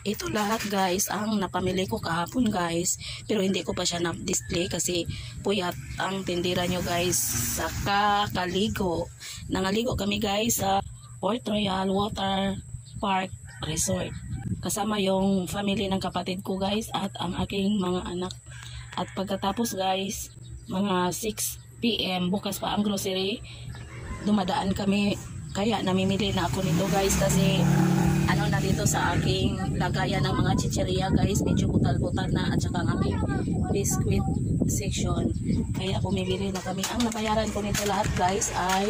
Ito lahat guys ang napamili ko kahapon guys, pero hindi ko pa siya na-display kasi puyat ang tindira nyo guys sa kakaligo. Nangaligo kami guys sa Port Royal Water Park Resort. Kasama yung family ng kapatid ko guys at ang aking mga anak. At pagkatapos guys, mga 6 PM bukas pa ang grocery, dumadaan kami. Kaya namimili na ako nito guys kasi ano na dito sa aking lagayan ng mga chicheria guys, medyo butal-butal na at saka ang aking biscuit section. Kaya bumibili na kami. Ang nabayaran ko nito lahat guys ay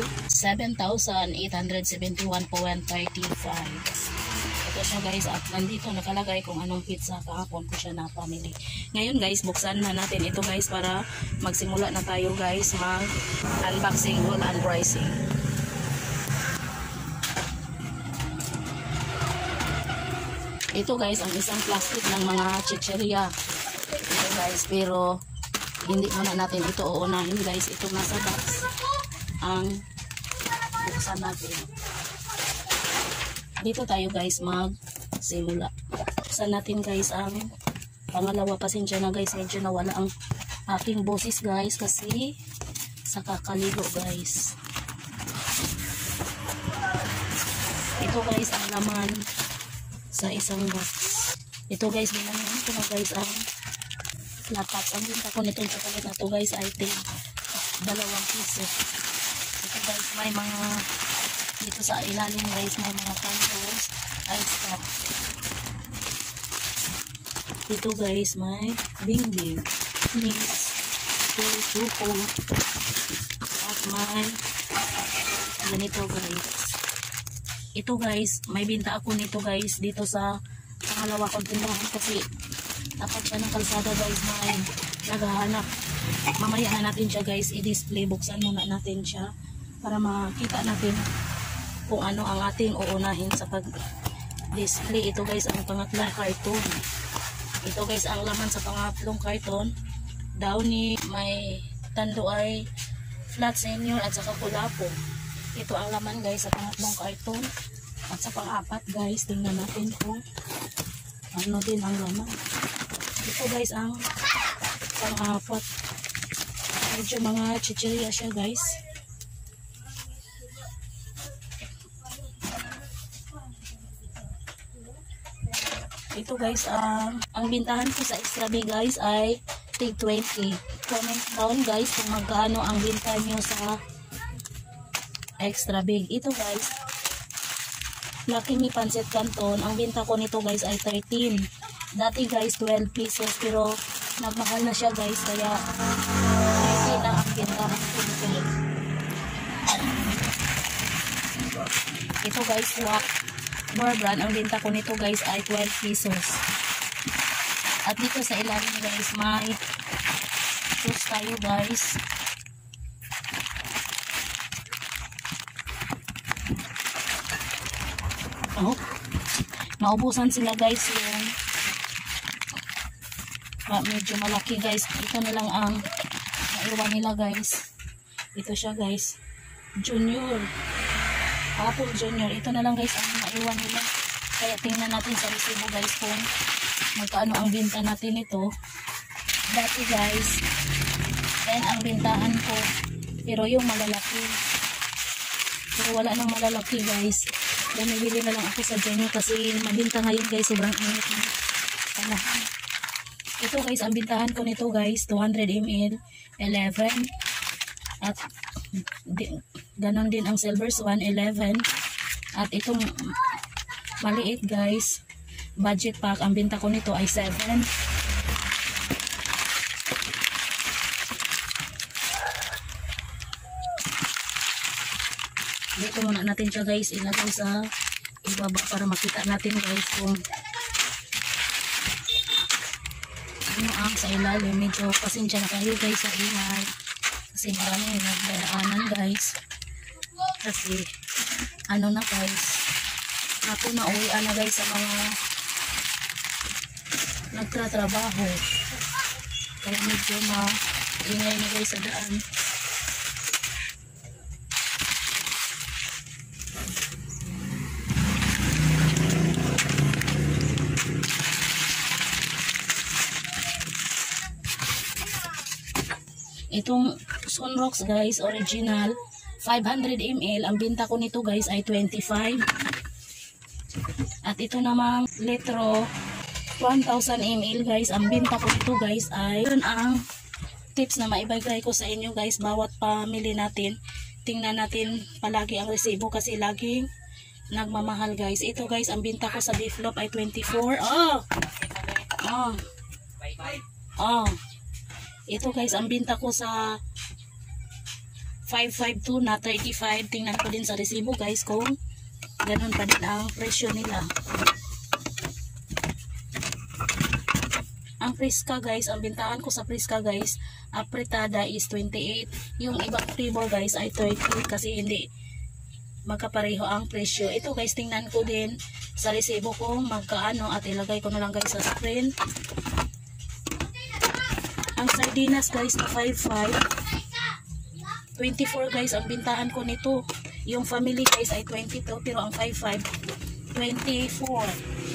7,871.35. Ito siya guys at nandito nakalagay kung anong pizza kahapon ko siya napamili. Ngayon guys, buksan na natin ito guys para magsimula na tayo guys mag-unboxing or unpricing. Ito guys ang isang plastic ng mga chicheria. Ito guys, pero hindi muna natin ito uunahin guys. Ito nasa box ang buksan natin. Dito tayo guys magsimula. Buksan natin guys ang pangalawa. Pasensya na guys, medyo nawala ang aking boses guys kasi sa kakaligo guys. Ito guys ang laman sa isang box. Ito guys, binanyan ko na guys ang flat pack. Ang binta ko nitong chocolate na to guys ay 2 piso. Ito guys, may mga dito sa ilalim guys, may mga candles, ice cup. Dito guys, may bing-bing, mix, suko, at may ganito guys. Ito guys, may binta ako nito guys dito sa pangalawa kong tindahan kasi tapat siya ng kalsada guys, may naghahanap. Mamaya na natin siya guys i-display. Buksan muna natin siya para makita natin kung ano ang ating uunahin sa pag-display. Ito guys ang pangatlong carton. Ito guys ang laman sa pangatlong carton. Downy, may Tanduay, flat senior at saka kulapo. Ito ang laman guys sa pangatlong carton. At sa pang-apat guys, tingnan natin kung ano din ang laman. Ito guys ang pang-apat. Medyo mga chicheria siya guys. Ito guys, ang bintahan ko sa extra big guys ay tig 20. Comment down guys kung magkano ang binta nyo sa extra big. Ito guys, Lucky Me Pancit Canton. Ang binta ko nito guys ay 13. Dati guys 12 pesos pero nagmahal na siya guys kaya 13 na ang bintahan ko nito. Ito guys, Bar brand, ang binta ko nito guys ay 12 pesos. At dito sa ilalim guys, may sauce tayo guys. Oh, naubusan sila guys yung medyo malaki guys. Ito na lang ang naiwan nila guys. Ito siya guys, Junior, Apple Junior. Ito na lang guys ang naiwan nila. Kaya tingnan natin sa resibo guys kung magkano ang binta natin ito. Dati guys 10 ang bintahan ko, pero yung malalaki, pero wala nang malalaki guys. Bumibili na lang ako sa Junior kasi mabinta ngayon guys, sobrang init na panahon. Ito guys, ang bintahan ko nito guys 200 ml 11. At ganon din ang Silver Swan 11. At itong maliit guys, budget pack, ang binta ko nito ay 7. Dito muna natin siya guys ilagay sa ibaba para makita natin guys kung ano ang sa ilalim. Medyo pasensya na kayo guys sa ingay kasi maraming nagdadaanan guys kasi ano na guys, ako na uwian na guys sa mga nagtatrabaho kaya medyo maingay na guys sa daan. Itong Sunrox guys, original, 500 ml. Ang binta ko nito guys ay 25. At ito namang litro, 1000 ml guys. Ang binta ko nito guys ay, yun ang tips na maibigay ko sa inyo guys. Bawat pamili natin, tingnan natin palagi ang resibo kasi laging nagmamahal guys. Ito guys, ang binta ko sa Beefloaf ay 24. Ito guys, ang binta ko sa 552 na 35. Tingnan ko din sa resibo guys kung ganun pa din ang presyo nila. Ang Fresca guys, ang bintahan ko sa Fresca guys, apretada is 28. Yung ibang flavor guys ay 30 kasi hindi magkapareho ang presyo. Ito guys, tingnan ko din sa resibo kung magkaano at ilagay ko na lang guys sa screen. Ang sardinas guys na 5.5, 24 guys ang bintahan ko nito. Yung family guys ay 22 pero ang 5.5 24.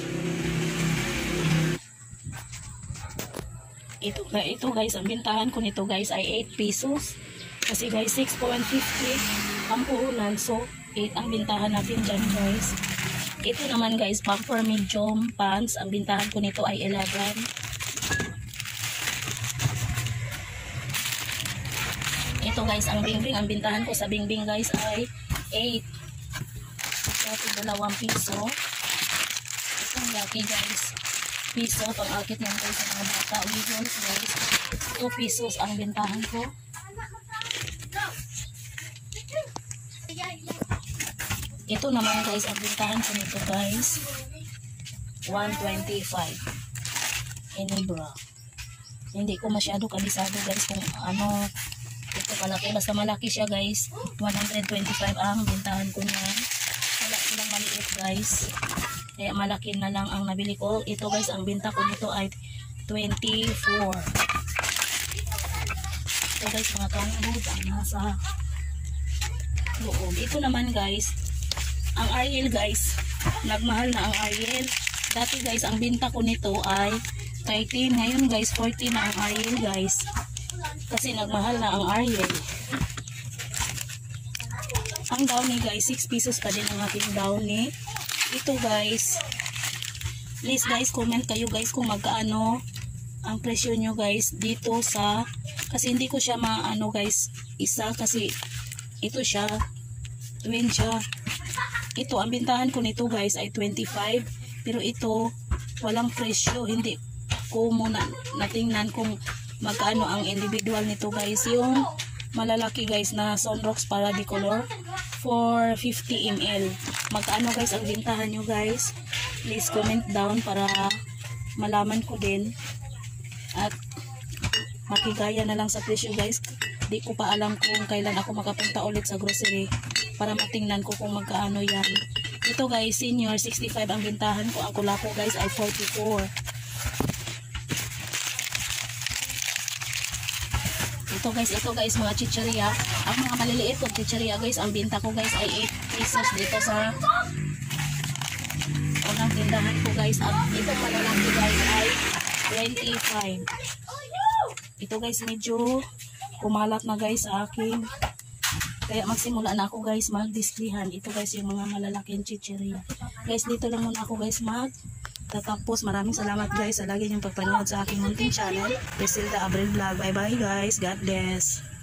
Ito guys, ang bintahan ko nito guys ay 8 pesos. Kasi guys 6.50 ang puhunan, so 8 ang bintahan natin dyan guys. Ito naman guys, bumper medium pants, ang bintahan ko nito ay 11. Ito guys, ang bingbing, ang bintahan ko sa bingbing guys ay 8. So, ito 2 piso. Itong laki guys, piso. Pang-akit yan guys sa mga bata. Wiggles guys, 2 pesos ang bintahan ko. Ito naman guys, ang bintahan ko nito guys, 125. Inibra. Hindi ko masyado kabisado guys kung ano ito malaki, basta malaki siya guys. 125 ang bintahan ko niyan. Wala silang maliit guys, kaya malaki na lang ang nabili ko. Ito guys, ang binta ko nito ay 24. Ito guys, mga kanghud ang nasa loob. Ito naman guys, ang Ariel guys, nagmahal na ang Ariel. Dati guys, ang binta ko nito ay 13. Ngayon guys, 40 na ang Ariel guys. Kasi nagmahal na ang Ariel. Ang Downy guys, 6 pesos pa din ang ating Downy. Ito guys, please guys, comment kayo guys kung magkaano ang presyo nyo guys dito sa, kasi hindi ko siya maano guys, isa kasi ito siya, twin siya. Ito, ang bintahan ko nito guys ay 25. Pero ito, walang presyo. Hindi ko muna natingnan kung magkano ang individual nito guys. Yung malalaki guys na Sunrox Paradicolor for 50 ml. Magkano guys ang bintahan nyo guys? Please comment down para malaman ko din. At makigaya na lang sa presyo guys. Di ko pa alam kung kailan ako makapunta ulit sa grocery para matingnan ko kung magkano yan. Ito guys, senior 65 ang bintahan ko. Ang kulako guys ay 44. Ito guys, mga chicheria. Ang mga maliliit kong chicheria guys, ang binta ko guys ay 8 pesos dito sa unang tindahan ko guys. At ito malalaki guys ay 25. Ito guys, medyo kumalat na guys sa akin. Kaya magsimula na ako guys mag-displayhan. Ito guys yung mga malalaking chicheria. Guys, dito lang muna ako guys tatapos. Maraming salamat guys sa lagi niyong pagpanood sa aking munting channel, Griselda Abril Vlog. Bye bye guys. God bless.